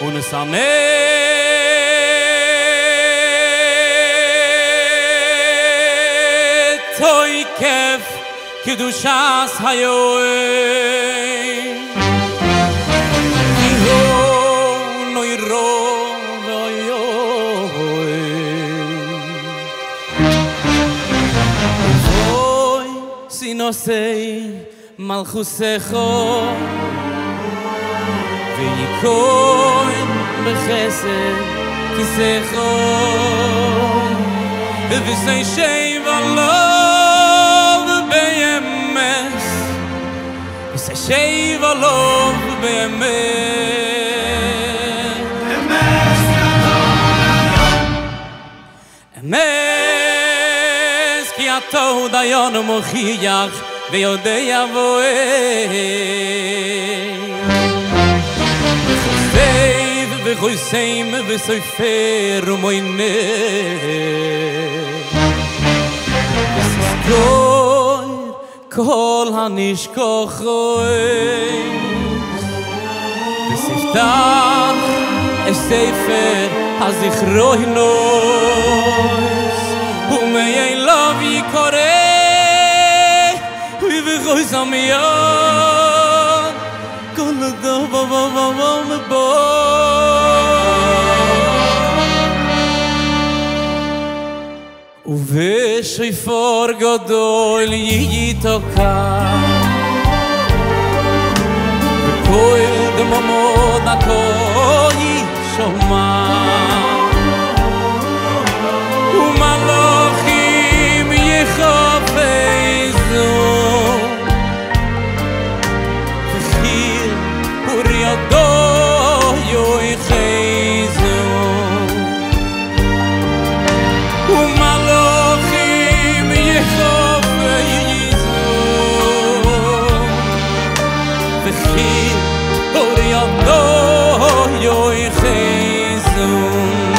ונסמא טוי כיף קדושת היום נוי רוב אוי סינוסי מלכוסךו ויקוין בחסד כיסךו וסי שב עליו באמס וסי שב עליו באמס אמס כי אתה דיין מוכיח ויודע וחוסים וסופר ומוינה וסזכור כל הנשכוח וספתח את ספר הזיכרונות ומאליו יקורא ובחוסם יד כל הדבר ובשופר גדול ייתקע וכל דממות הכל יישמע ומלאכים יחפשו וחיל ורידו יחזו ומלאכים יחפשו וחיל ורידו יחזו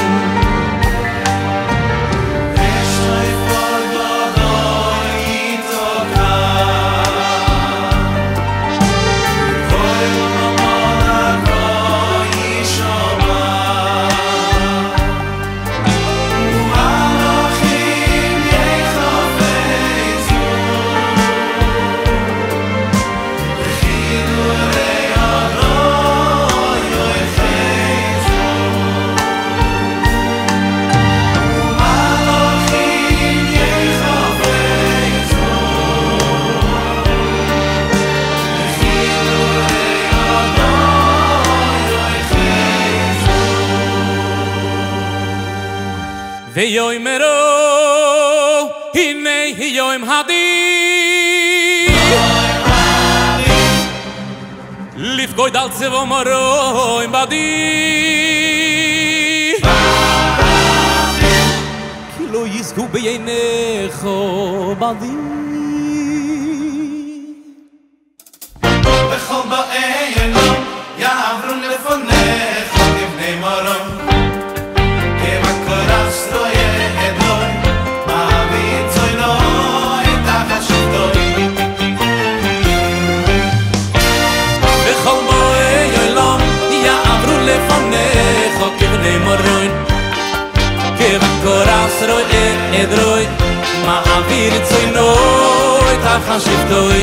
ויאמרו הנה יום הדין לפקוד על צבא מרום בדין כי לא יזכו בעיניך בדין בכל באי אלוהים יעברו לפניך כבני מרום Korasroi edroi ma avir tsoy noy ta khashiftoy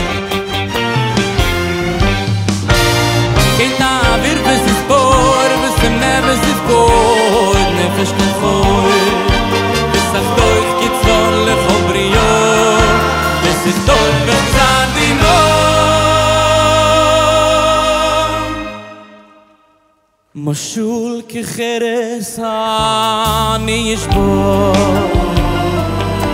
Keita avir bis spor bis neves is koy nefesh khoy bis akhtoy kitzon le khobrio bis stoy bezadino משול כחרס אני ישבור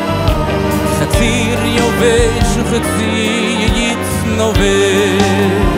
חציר יובש וחצי יצנובש